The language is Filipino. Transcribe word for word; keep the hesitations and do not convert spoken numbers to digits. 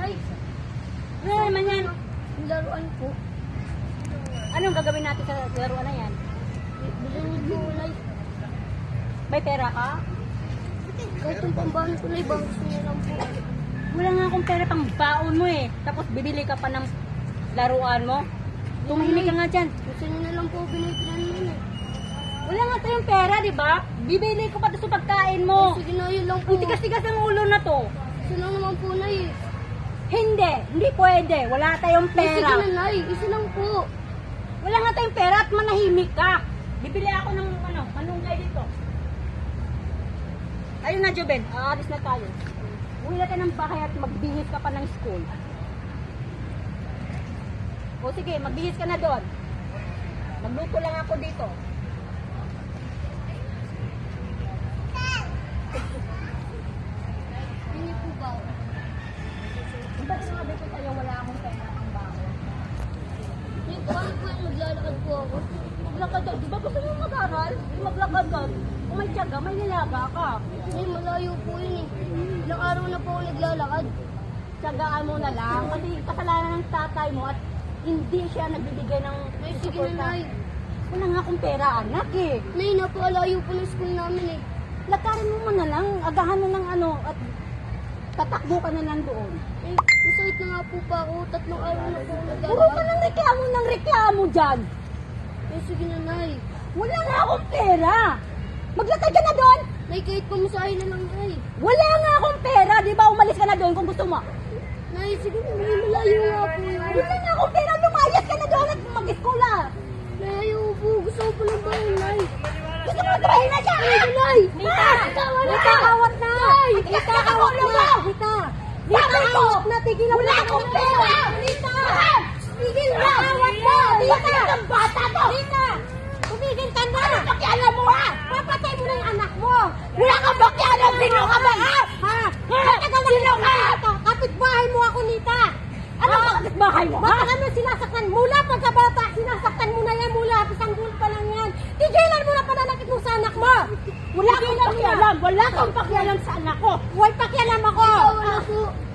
Nay, Ano naman yan? yung laruan po. Anong gagawin natin sa laruan na yan? Bilhin niyo po, Nay. May pera ka? Kahit yung pambahan ko, Nay, bang gusto niyo lang po. Wala nga akong pera pang baon mo eh. Tapos bibili ka pa ng laruan mo. Tumahimik ka nga dyan. Gusto niyo na lang po binigyan yun eh. Wala nga tayong pera, di ba? Bibili ko pa ito sa pagkain mo. Sige na, yun lang po. Ang tigas-tigas ng ulo na to. Isa lang naman po, Nay eh. Hindi, hindi pwede. Wala tayong Nay, sige pera. na, Nay. Isa lang po. Wala nga tayong pera at manahimik ka. Bibili ako ng ano, manunggay dito. Tayo na, Joben. Aalis na tayo. Uwi na tayo ng bahay at magbihis ka pa ng school. O sige, magbihis ka na doon. Magluto lang ako dito. Hindi po ba? Di ba sinabi ko sa'yo wala akong pera pang baon? Nay, paano po yung maglalakad po ako? Maglakad ka. Di ba gusto mo mag-aral? Maglakad ka. Kung may tiyaga, may nilaga ka. Nay, malayo po yun eh. Ilang araw na po ako naglalakad. Tiyagaan mo na lang. Kasi kasalanan ng tatay mo at hindi siya nagbibigay ng Nay, sige support na, Nay. Wala nga akong pera, anak eh. Nay, napakalayo po ng school namin eh. Lakarin mo man na lang, agahan mo ng ano, at tatakbo ka na lang doon. Eh, masakit na nga po pa ako. Tatlong araw na po ako Puro ka naglalakad. ng reklamo ng reklamo dyan. Eh, sige na, Nay. Wala nga akong pera. Maglakad ka na doon. Nay, kahit pamasahin na lang, Nay. Wala nga akong pera, di ba? Umalis ka na doon kung gusto mo. Nay, sige na, Nay. Malayo nga po yun. Wala nga akong pera, lumayas ka na doon at mag-eskwela. Nay, ayaw po. Gusto ko po lang ba yun, Nay? Gusto mo trabahin na siya? Ay, Nay! Nita! Tawa na! Nita, awat na! Nay! Nita, awat na! Nita! Nita, awat na! Tigil wala akong pera! Nita! Tigil na! Awat na! Nita! Ang bata to! Nita! Tumigil ka na! Ano pakialam mo ha? Papatay mo na yung anak mo! Wala kang pakialam! Sino ka ba ha? Ha? Matagal na sino ka? Kapitbahay mo ako, Nita! Ano ba kapitbahay mo ha? Bakit ano sinasaktan? Mula pagkabata, sinasaktan mo na yan mula. Isang buwan pa lang yan. Tigilan mo na pananakit mo sa anak mo! Wala kang pakialam! Wala kang pakialam sa anak ko! Huwag pakialam ako! Wala po.